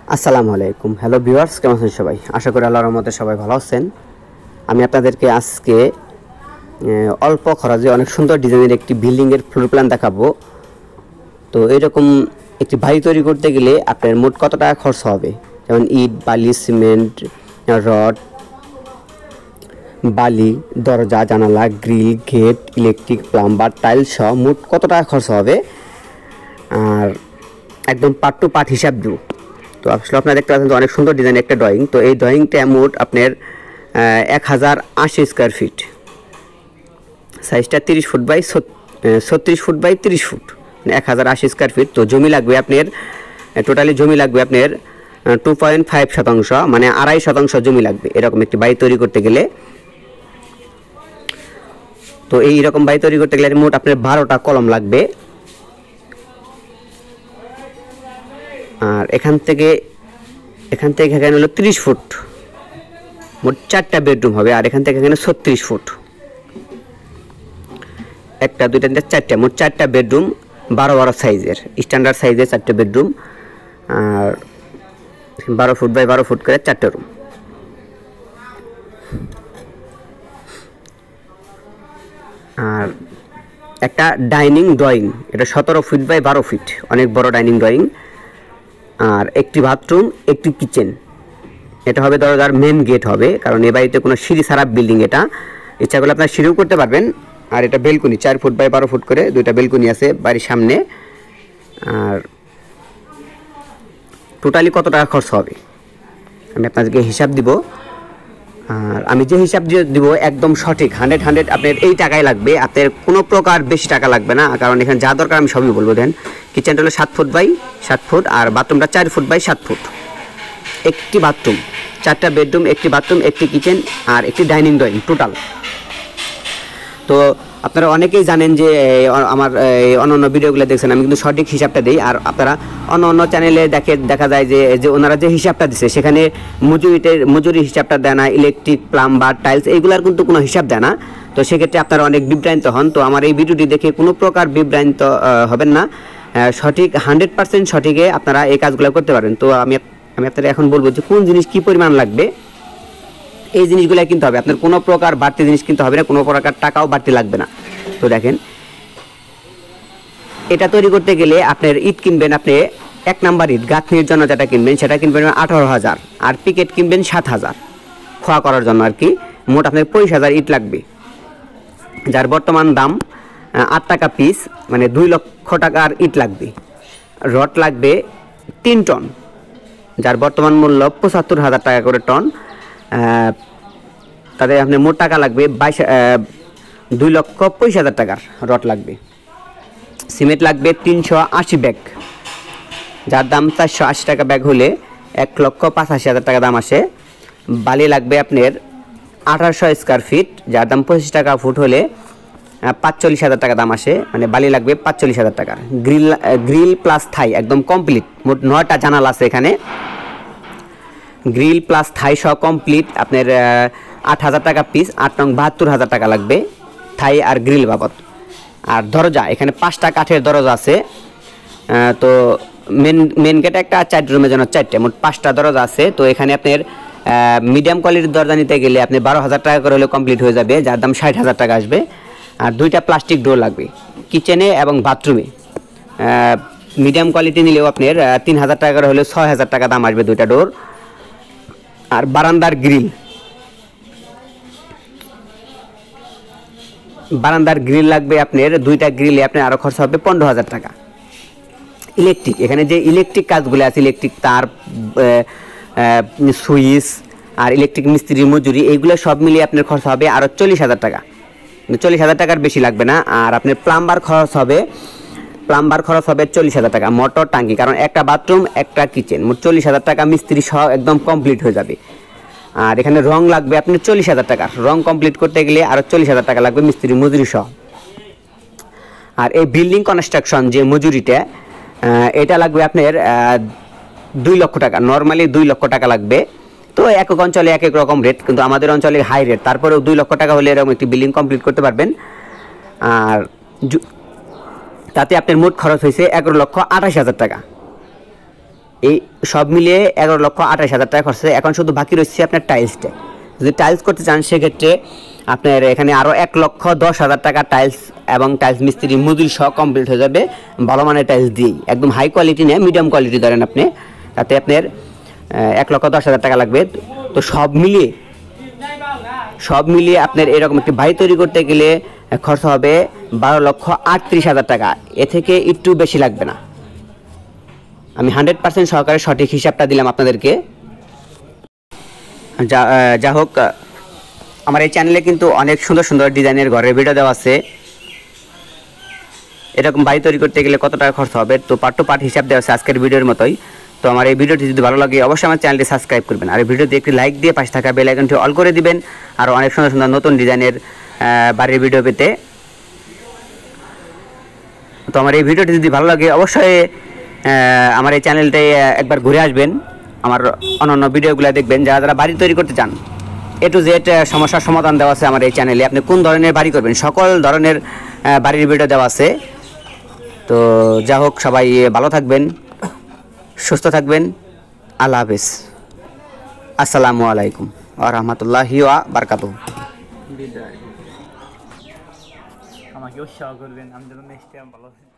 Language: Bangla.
আসসালামু আলাইকুম। হ্যালো ভিউয়ার্স, কেমন আছেন সবাই? আশা করি আল্লাহর রহমতে সবাই ভালো আছেন। আমি আপনাদেরকে আজকে অল্প খরচে অনেক সুন্দর ডিজাইনের একটি বিল্ডিংয়ের ফ্লোর প্ল্যান দেখাবো। তো এরকম একটি বাড়ি তৈরি করতে গেলে আপনার মোট কত টাকা খরচ হবে, যেমন ইট, বালি, সিমেন্ট, রড, বালি, দরজা, জানালা, grill, gate, electric, plumber, tiles সহ মোট কত টাকা খরচ হবে আর একদম পার্ট টু পার্ট হিসাব দেব। তো আসলে আপনারা দেখতে পাচ্ছেন অনেক সুন্দর ডিজাইন একটা ড্রয়িং। তো এই ড্রয়িংটা মোট আপনার 1080 স্কোয়ার ফিট, সাইজটা 30 foot by 36 foot by 30 foot, 1080 square feet. তো জমি লাগবে আপনার, টোটালি জমি লাগবে আপনার 2.5%, মানে 2.5% জমি লাগবে এরকম একটি বাড়ি তৈরি করতে গেলে। তো এইরকম বাড়ি তৈরি করতে গেলে মোট আপনার 12টা কলম লাগবে। আর এখান থেকে এখানে হলো 30 ফুট, মোট 4টা বেডরুম হবে। আর এখান থেকে এখানে 36 ফুট, 1টা 2টা 3টা 4টা, মোট 4টা বেডরুম, 12 সাইজের, স্ট্যান্ডার্ড সাইজের 4টে বেডরুম। আর 12 ফুট বাই 12 ফুট করে 4টে রুম। আর একটা ডাইনিং ড্রয়িং, এটা 17 ফিট বাই 12 ফিট, অনেক বড় ডাইনিং ড্রয়িং। আর একটি বাথরুম, একটি কিচেন, এটা হবে দরজার মেন গেট হবে, কারণ এ বাড়িতে কোনো সিঁড়ি ছাড়া বিল্ডিং। এটা ইচ্ছা করলে আপনার সিঁড়িও করতে পারবেন। আর এটা বেলকনি, 4 ফুট বাই 12 ফুট করে 2টা বেলকনি আছে বাড়ির সামনে। আর টোটালি কত টাকা খরচ হবে আমি আপনাদেরকে হিসাব দিব। আর আমি যে হিসাব দিব একদম সঠিক 100 আপনার এই টাকাই লাগবে, আপনার কোনো প্রকার বেশি টাকা লাগবে না, কারণ এখানে যা দরকার আমি সবই বলবো। দেন কিচেনটা হলো 7 ফুট বাই 7 ফুট, আর বাথরুমটা 4 ফুট বাই 7 ফুট। একটি বাথরুম, 4টা বেডরুম, একটি বাথরুম, একটি কিচেন আর একটি ডাইনিং ড্রয়িং টোটাল। তো আপনারা অনেকেই জানেন যে আমার অন্য ভিডিওগুলো দেখছেন, আমি কিন্তু সঠিক হিসাবটা দিই। আর আপনারা অন্য চ্যানেলে দেখা যায় যে ওনারা যে হিসাবটা দিচ্ছে সেখানে মজুরি হিসাবটা দেয় না, ইলেকট্রিক, প্লাম্বার, টাইলস এইগুলার কিন্তু কোনো হিসাব দেয় না। তো সেক্ষেত্রে আপনারা অনেক বিভ্রান্ত হন। তো আমার এই ভিডিওটি দেখে কোনো প্রকার বিভ্রান্ত হবেন না, সঠিক 100% সঠিকে আপনারা এই কাজগুলো করতে পারেন। তো আমি আপনাদের এখন বলবো যে কোন জিনিস কী পরিমাণ লাগবে, এই জিনিসগুলো কিনতে হবে। আপনার কোনো প্রকার বাড়তি জিনিস কিনতে হবে না, কোনো প্রকার টাকাও বাড়তি লাগবে না। তো দেখেন, এটা তৈরি করতে গেলে আপনার ইট কিনবেন, আপনি 1 নাম্বার ইট গাঁথনির জন্য যেটা কিনবেন সেটা কিনবেন 18,000, আর পিকেট কিনবেন 7,000 খোয়া করার জন্য আর কি। মোট আপনার 25,000 ইট লাগবে, যার বর্তমান দাম 8 টাকা পিস, মানে 2 লক্ষ টাকার ইট লাগবে। রড লাগবে 3 টন, যার বর্তমান মূল্য 75,000 টাকা করে টন। তাদের আপনার মোট টাকা লাগবে 2,25,000 টাকার রড লাগবে। সিমেন্ট লাগবে 380 ব্যাগ, যার দাম 480 টাকা ব্যাগ হলে 1,85,000 টাকা দাম আসে। বালি লাগবে আপনার 1800 স্কোয়ার ফিট, যার দাম 25 টাকা ফুট হলে 45,000 টাকা দাম আসে, মানে বালি লাগবে 45,000 টাকার। গ্রিল প্লাস থাই একদম কমপ্লিট, মোট 9টা জানালা আছে এখানে। গ্রিল প্লাস থাই সহ কমপ্লিট আপনার 8,000 টাকা পিস, 8 নং 72,000 টাকা লাগবে থাই আর গ্রিল বাবদ। আর দরজা, এখানে 5টা কাঠের দরজা আছে। তো মেন গেটে একটা, 4 রুমের জন্য 4টে, মোট 5টা দরজা আছে। তো এখানে আপনার মিডিয়াম কোয়ালিটির দরজা নিতে গেলে আপনি 12,000 টাকা করে হলে কমপ্লিট হয়ে যাবে, যার দাম 60,000 টাকা আসবে। আর 2টা প্লাস্টিক ডোর লাগবে কিচেনে এবং বাথরুমে। মিডিয়াম কোয়ালিটি নিলেও আপনার 3,000 টাকা করে হলে 6,000 টাকা দাম আসবে 2টা ডোর। আর বারান্দার গ্রিল লাগবে আপনার 2টা গ্রিলে আপনার আরও খরচ হবে 15,000 টাকা। ইলেকট্রিক, এখানে যে ইলেকট্রিক কাজগুলো আছে, ইলেকট্রিক তার, সুইচ আর ইলেকট্রিক মিস্ত্রির মজুরি, এইগুলো সব মিলিয়ে আপনার খরচ হবে আরও 40,000 টাকা। 40,000 টাকার বেশি লাগবে না। আর আপনার প্লাম্বার খরচ হবে 40,000 টাকা, মোটর, টাঙ্কি, কারণ একটা বাথরুম একটা কিচেন, মোট 40,000 টাকা মিস্ত্রি সহ একদম কমপ্লিট হয়ে যাবে। আর এখানে রং লাগবে আপনার 40,000 টাকা, রং কমপ্লিট করতে গেলে আরও 40,000 টাকা লাগবে মিস্ত্রির মজুরি সহ। আর এই বিল্ডিং কনস্ট্রাকশন যে মজুরিটা, এটা লাগবে আপনার 2 লক্ষ টাকা, নর্মালি 2 লক্ষ টাকা লাগবে। তো এক এক অঞ্চলে এক এক রকম রেট, কিন্তু আমাদের অঞ্চলে হাই রেট, তারপরেও 2 লক্ষ টাকা হলে এরকম একটি বিল্ডিং কমপ্লিট করতে পারবেন। আর তাতে আপনার মোট খরচ হয়েছে 11,28,000 টাকা। এই সব মিলিয়ে 11,28,000 টাকা খরচ। এখন শুধু বাকি রয়েছে আপনার টাইলসটা। যদি টাইলস করতে চান সেক্ষেত্রে আপনার এখানে আরও 1,10,000 টাকা টাইলস এবং টাইলস মিস্ত্রি মজুরি সহ কমপ্লিট হয়ে যাবে ভালো মানের টাইলস দিয়েই। একদম হাই কোয়ালিটি নেই, মিডিয়াম কোয়ালিটি ধরেন আপনি, তাতে আপনার 1,10,000 টাকা লাগবে। তো সব মিলিয়ে আপনার এরকম একটি বাড়ি তৈরি করতে গেলে খরচ হবে 12,38,000 টাকা। এ থেকে একটু বেশি লাগবে না। আমি 100% সহকারে সঠিক হিসাবটা দিলাম আপনাদেরকে। যা হোক, আমার এই চ্যানেলে কিন্তু অনেক সুন্দর সুন্দর ডিজাইনের ঘরের ভিডিও দেওয়া আছে। এরকম বাড়ি তৈরি করতে গেলে কত টাকা খরচ হবে তো পার্ট টু পার্ট হিসাব দেওয়া আছে আজকের ভিডিওর মতোই। তো আমার এই ভিডিওটি যদি ভালো লাগে অবশ্যই আমার চ্যানেলটি সাবস্ক্রাইব করবেন, আর এই ভিডিওতে একটি লাইক দিয়ে পাশে থাকা বেল আইকনটি অল করে দিবেন আর অনেক সুন্দর সুন্দর নতুন ডিজাইনের বাড়ির ভিডিও পেতে। তো আমার এই ভিডিওটি যদি ভালো লাগে অবশ্যই আমার এই চ্যানেলটাই একবার ঘুরে আসবেন, আমার অন্যান্য ভিডিওগুলো দেখবেন। যারা বাড়ি তৈরি করতে চান A to Z সমস্যার সমাধান দেওয়া আছে আমার এই চ্যানেলে। আপনি কোন ধরনের বাড়ি করবেন সকল ধরনের বাড়ির ভিডিও দেওয়া আছে। তো যা হোক, সবাই ভালো থাকবেন, সুস্থ থাকবেন। আল্লাহ হাফেজ। আসসালামু আলাইকুম ওয়া রাহমাতুল্লাহি ওয়া বারাকাতুহু। আমাকে উৎসাহ করবেন, আমি যেন নেক্সট টাইম ভালো